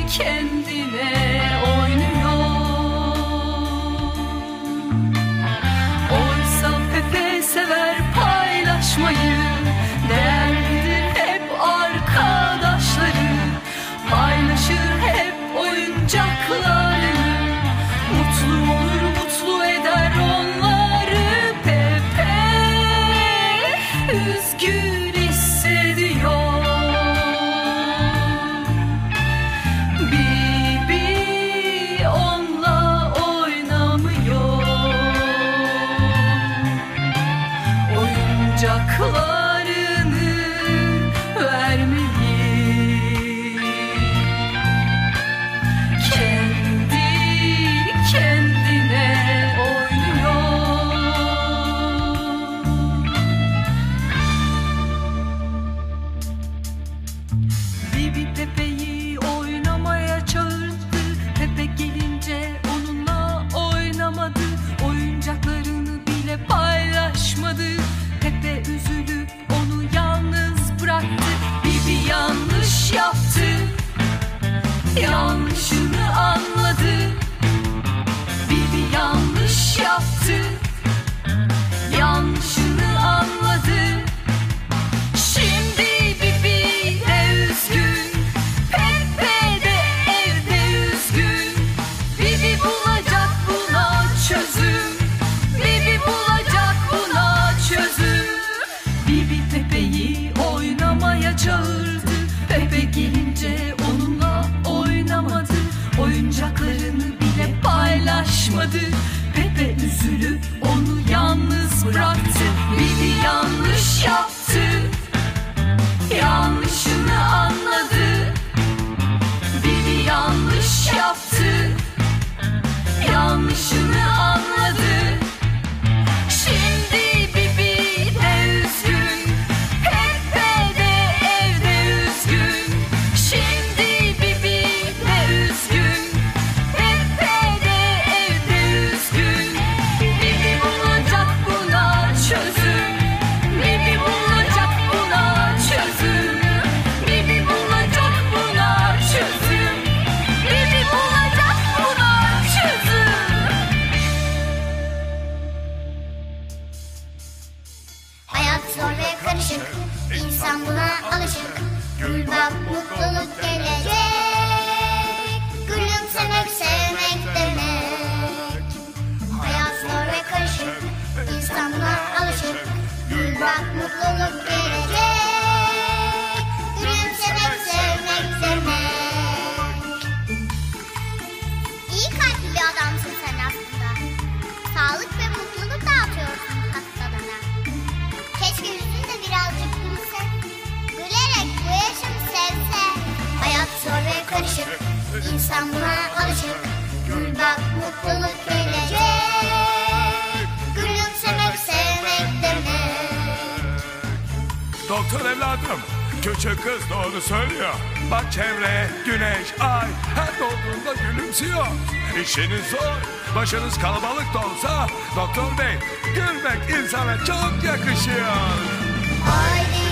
kendine oynuyor. Oysa Pepe sever paylaşmayı, değerlidir hep arkadaşları, paylaşır hep oyuncaklarını, mutlu olur mutlu eder onları. Pepe üzgün hissediyor. Bibi onunla oynamıyor. Oyuncaklarını vermeli. Kendi kendine oynuyor. Bibi Pepe'yi oynamaya çağırdı. Pepe gelince onunla oynamadı. Oyuncaklarını bile paylaşmadı. Pepe üzülüp onu yalnız bıraktı. Bibi yanlış yaptı, yanlışını anladı. Bibi yanlış yaptı, yanlışını anladı. Şimdi Bibi de üzgün, Pepe de evde üzgün. Bibi bulacak buna çözüm, Bibi bulacak buna çözüm. Bibi Pepe'yi oynamaya çağırdı. Pepe gelince onunla oynamadı. Oyuncaklarını bile paylaşmadı. Pepe üzülüp onu yalnız bıraktı. Bibi yanlış yaptı, yanlışını anladı. Bibi yanlış yaptı, yanlışını anladı. Şimdi Bibi de üzgün, Pepe de evde üzgün. Şimdi Bibi de üzgün, Pepe de evde üzgün. Bibi bulacak buna çözüm, Bibi bulacak buna çözüm. Bibi bulacak buna çözüm, Bibi bulacak buna çözüm. Hayat zor ve karışık, insan buna alışık. Gül bak mutluluk gelecek. Gülümsemek sevmek demek. Hayat zor ve karışık, insan buna alışık. Gül bak mutluluk gelecek. Gülümsemek sevmek demek. İyi kalpli bir adamsın sen aslında. Sağlık ve mutluluk dağıtıyorsun hastalara. Keşke yüzün de birazcık gülse. Gülerek bu yaşamı sevse. Hayat zor ve karışık, insan buna alışık. Gül bak mutluluk gelecek. Gülümsemek sevmek demek. Doktor evladım, küçük kız doğru söylüyor. Bak çevre, güneş, ay her doğduğunda gülümsüyor. İşiniz zor, başınız kalabalık da olsa doktor bey, gülmek insana çok yakışıyor. Haydi